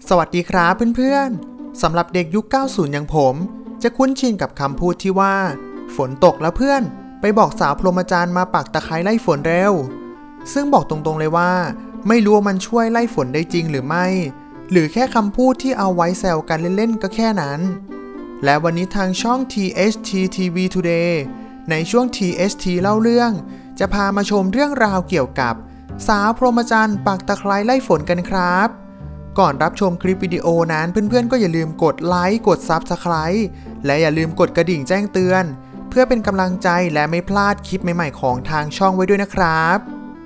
สวัสดีครับเพื่อนๆสำหรับเด็กยุค 90 อย่างผมจะคุ้นชินกับคำพูดที่ว่าฝนตกแล้วเพื่อนไปบอกสาวพรหมจรรย์มาปักตะไคร้ไล่ฝนเร็วซึ่งบอกตรงๆเลยว่าไม่รู้ว่ามันช่วยไล่ฝนได้จริงหรือไม่หรือแค่คำพูดที่เอาไว้แซวกันเล่นๆก็แค่นั้นและวันนี้ทางช่อง THT TV Today ในช่วง THT เล่าเรื่องจะพามาชมเรื่องราวเกี่ยวกับสาวพรหมจรรย์ปักตะไคร้ไล่ฝนกันครับก่อนรับชมคลิปวิดีโอนั้นเพื่อนๆก็อย่าลืมกดไลค์กด Subscribe และอย่าลืมกดกระดิ่งแจ้งเตือนเพื่อเป็นกำลังใจและไม่พลาดคลิปใหม่ๆของทางช่องไว้ด้วยนะครับ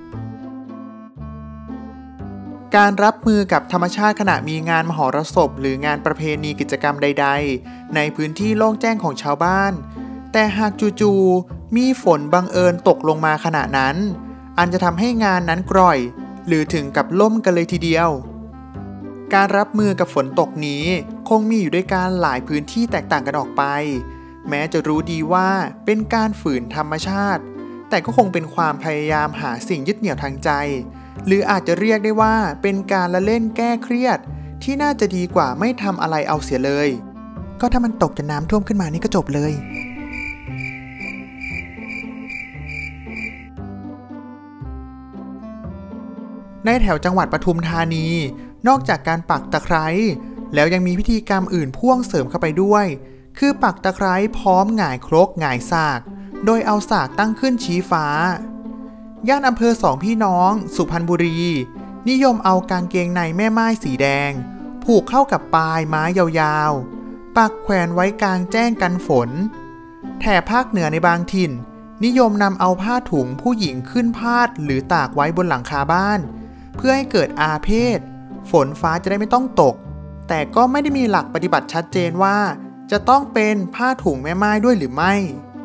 การรับมือกับธรรมชาติขณะมีงานมหรสพหรืองานประเพณีกิจกรรมใดๆในพื้นที่โล่งแจ้งของชาวบ้านแต่หากจู่ๆมีฝนบังเอิญตกลงมาขณะนั้นอันจะทำให้งานนั้นกร่อยหรือถึงกับล่มกันเลยทีเดียวการรับมือกับฝนตกนี้คงมีอยู่ด้วยกันหลายพื้นที่แตกต่างกันออกไปแม้จะรู้ดีว่าเป็นการฝืนธรรมชาติแต่ก็คงเป็นความพยายามหาสิ่งยึดเหนี่ยวทางใจหรืออาจจะเรียกได้ว่าเป็นการละเล่นแก้เครียดที่น่าจะดีกว่าไม่ทำอะไรเอาเสียเลยก็ถ้ามันตกจนน้ำท่วมขึ้นมานี่ก็จบเลยในแถวจังหวัดปทุมธานีนอกจากการปักตะไคร้แล้วยังมีพิธีกรรมอื่นพ่วงเสริมเข้าไปด้วยคือปักตะไคร้พร้อมหงายครกหงายสากโดยเอาสากตั้งขึ้นชี้ฟ้าย่านอำเภอสองพี่น้องสุพรรณบุรีนิยมเอากางเกงในแม่ไม้สีแดงผูกเข้ากับปลายไม้ยาวๆปักแขวนไว้กลางแจ้งกันฝนแถบภาคเหนือในบางถิ่นนิยมนำเอาผ้าถุงผู้หญิงขึ้นพาดหรือตากไว้บนหลังคาบ้านเพื่อให้เกิดอาเพศฝนฟ้าจะได้ไม่ต้องตกแต่ก็ไม่ได้มีหลักปฏิบัติชัดเจนว่าจะต้องเป็นผ้าถุงแม่ไม้ด้วยหรือไม่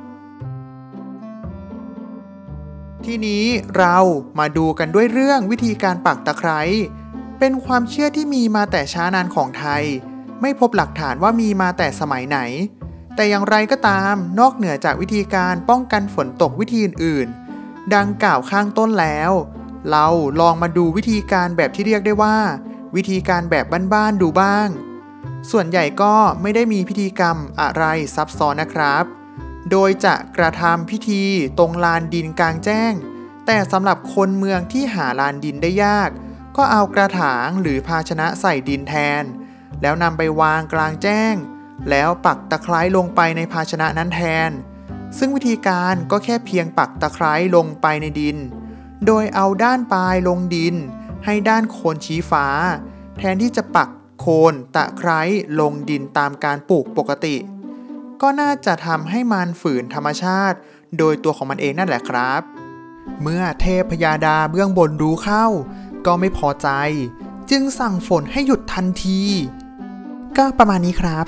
ทีนี้เรามาดูกันด้วยเรื่องวิธีการปักตะไคร้เป็นความเชื่อที่มีมาแต่ช้านานของไทยไม่พบหลักฐานว่ามีมาแต่สมัยไหนแต่อย่างไรก็ตามนอกเหนือจากวิธีการป้องกันฝนตกวิธีอื่นๆดังกล่าวข้างต้นแล้วเราลองมาดูวิธีการแบบที่เรียกได้ว่าวิธีการแบบบ้านๆดูบ้างส่วนใหญ่ก็ไม่ได้มีพิธีกรรมอะไรซับซ้อนนะครับโดยจะกระทำพิธีตรงลานดินกลางแจ้งแต่สำหรับคนเมืองที่หาลานดินได้ยากก็เอากระถางหรือภาชนะใส่ดินแทนแล้วนำไปวางกลางแจ้งแล้วปักตะไคร้ลงไปในภาชนะนั้นแทนซึ่งวิธีการก็แค่เพียงปักตะไคร้ลงไปในดินโดยเอาด้านปลายลงดินให้ด้านโคนชี้ฟ้าแทนที่จะปักโคนตะไคร้ลงดินตามการปลูกปกติก็น่าจะทำให้มันฝืนธรรมชาติโดยตัวของมันเองนั่นแหละครับเมื่อเทพยดาเบื้องบนรู้เข้าก็ไม่พอใจจึงสั่งฝนให้หยุดทันทีก็ประมาณนี้ครับ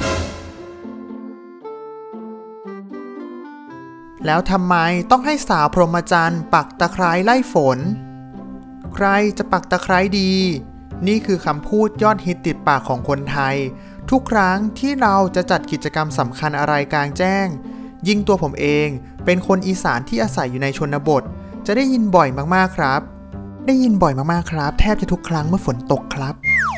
แล้วทำไมต้องให้สาวพรหมจรรย์ปักตะไคร้ไล่ฝนใครจะปักตะไคร้ดีนี่คือคำพูดยอดฮิตติดปากของคนไทยทุกครั้งที่เราจะจัดกิจกรรมสำคัญอะไรกลางแจ้งยิ่งตัวผมเองเป็นคนอีสานที่อาศัยอยู่ในชนบทจะได้ยินบ่อยมากๆครับได้ยินบ่อยมากๆครับแทบจะทุกครั้งเมื่อฝนตกครับ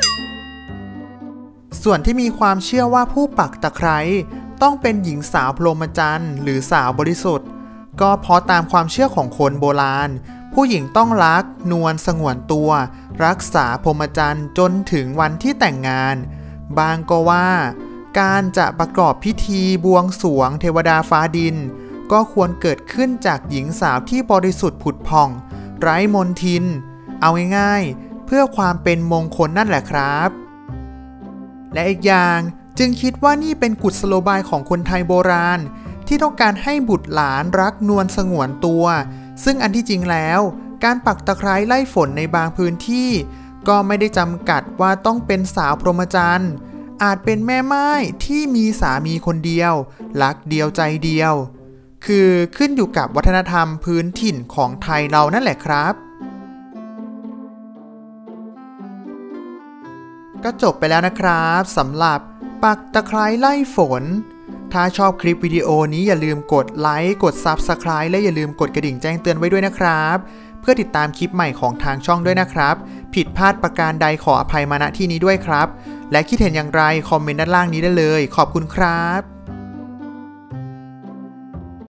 ส่วนที่มีความเชื่อว่าผู้ปักตะไคร้ต้องเป็นหญิงสาวพรหมจรรย์หรือสาวบริสุทธิ์ก็เพราะตามความเชื่อของคนโบราณผู้หญิงต้องรักนวลสงวนตัวรักษาพรหมจรรย์จนถึงวันที่แต่งงานบางก็ว่าการจะประกอบพิธีบวงสรวงเทวดาฟ้าดินก็ควรเกิดขึ้นจากหญิงสาวที่บริสุทธิ์ผุดผ่องไร้มลทินเอาง่ายๆเพื่อความเป็นมงคลนั่นแหละครับและอีกอย่างจึงคิดว่านี่เป็นกุศโลบายของคนไทยโบราณที่ต้องการให้บุตรหลานรักนวลสงวนตัวซึ่งอันที่จริงแล้วการปักตะไคร้ไล่ฝนในบางพื้นที่ก็ไม่ได้จำกัดว่าต้องเป็นสาวพรหมจรรย์อาจเป็นแม่ไม้ที่มีสามีคนเดียวรักเดียวใจเดียวคือขึ้นอยู่กับวัฒนธรรมพื้นถิ่นของไทยเรานั่นแหละครับก็จบไปแล้วนะครับสำหรับปักตะไคร้ไล่ฝนถ้าชอบคลิปวิดีโอนี้อย่าลืมกดไลค์กด Subscribe และอย่าลืมกดกระดิ่งแจ้งเตือนไว้ด้วยนะครับเพื่อติดตามคลิปใหม่ของทางช่องด้วยนะครับผิดพลาดประการใดขออภัยมาณที่นี้ด้วยครับและคิดเห็นอย่างไรคอมเมนต์ด้านล่างนี้ได้เลยขอบคุณครับ